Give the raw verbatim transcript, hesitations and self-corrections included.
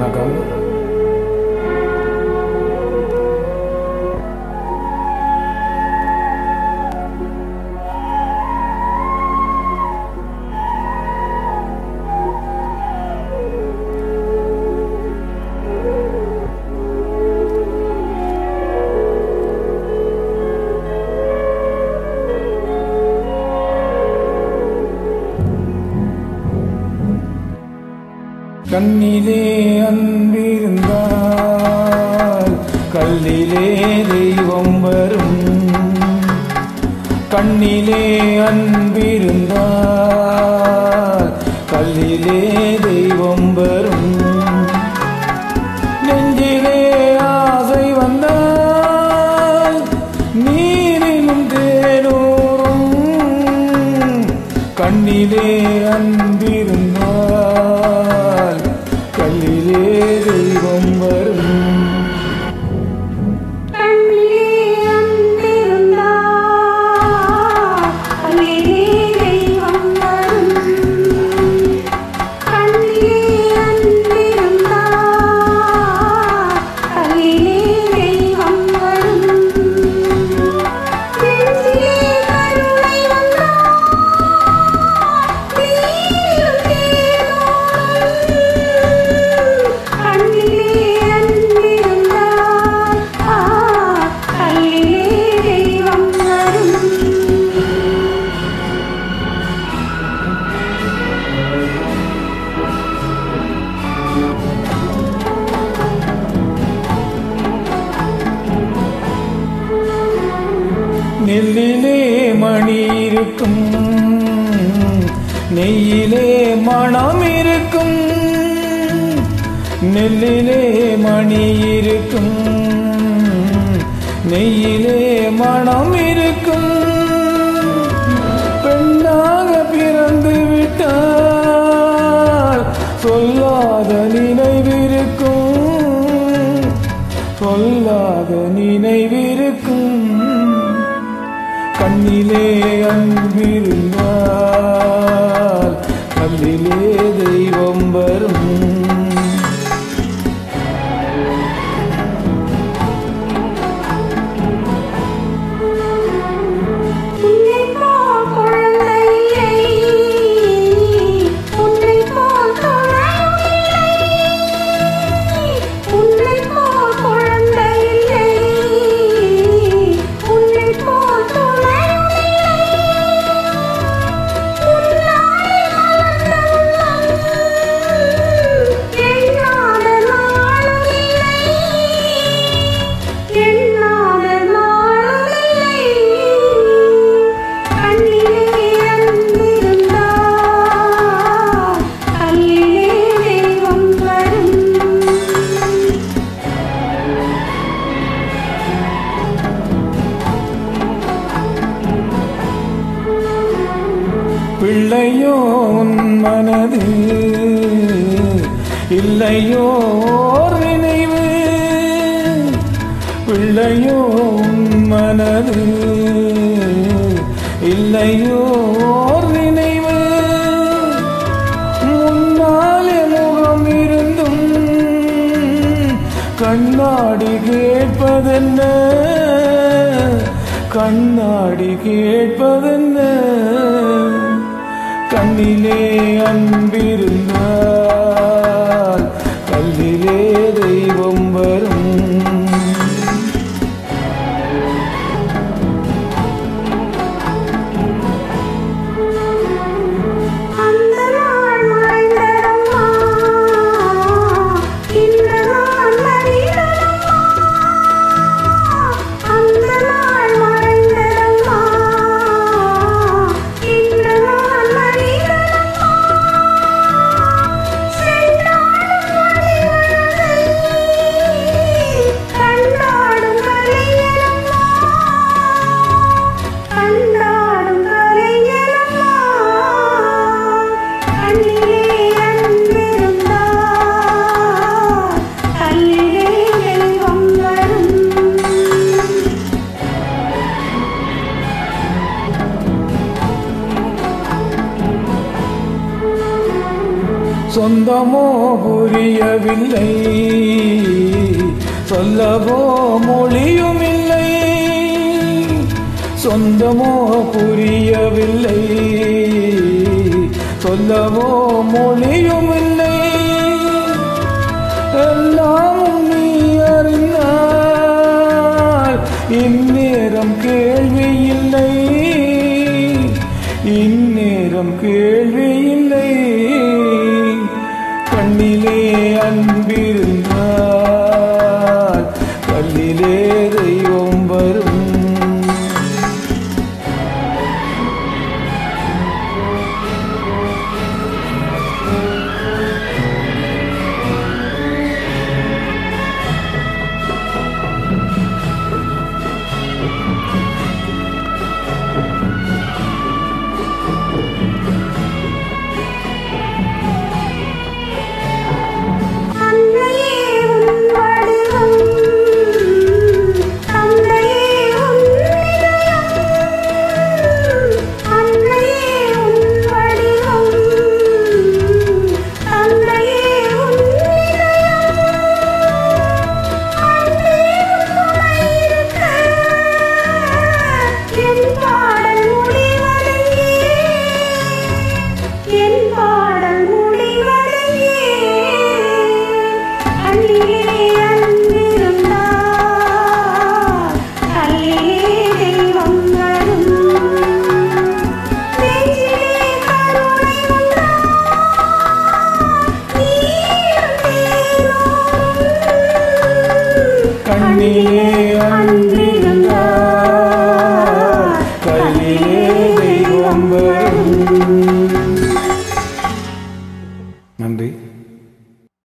வணக்கம். கண்ணிலே அன்பிருந்தால் கல்லிலே தெய்வம் வரும். கண்ணிலே அன்பிருந்தால் கல்லிலே தெய்வம் வரும். நெஞ்சிலே ஆசை வந்தால் நீரிலும் தேனூரும். கண்ணிலே அன்பிருந்தால் கல்லிலே தெய்வம் வரும். நெல்லிலே மணி இருக்கும், நெய்யிலே மணம் இருக்கும். நெல்லிலே மணி இருக்கும், நெய்யிலே மணம் இருக்கும். பெண்ணாக பிறந்து விட்டால் சொல்லாத நினைவிருக்கும், சொல்லாத நினைவிருக்கும். கண்ணிலே அன்பிருந்தால் கல்லிலே தெய்வம் வரும். பிள்ளையோ உன் மனது இல்லையோ நினைவு. பிள்ளையோ உன் மனது இல்லையோ நினைவு. முன்னாலே முகம் இருந்தும் கண்ணாடி கேட்பதென்ன, கண்ணாடி கேட்பதென்ன. கண்ணிலே அன்பிருந்தால் கல்லிலே தெய்வம் வரும். சொந்தமோ புரியவில்லை, சொல்லவோ மொழியும் இல்லை. சொந்தமோ புரியவில்லை, சொல்லவோ மொழியும் இல்லை. எல்லாம் நீ அறிந்தால் இந்நேரம் கேள்வி இல்லை, இந்நேரம் கேள்வி இல்லை. கண்ணிலே அன்பிருந்தால் கல்லிலே தெய்வம் வரும். கண்ணிலே அன்பிருந்தால் கையிலே தெய்வம் வரும். நன்றி.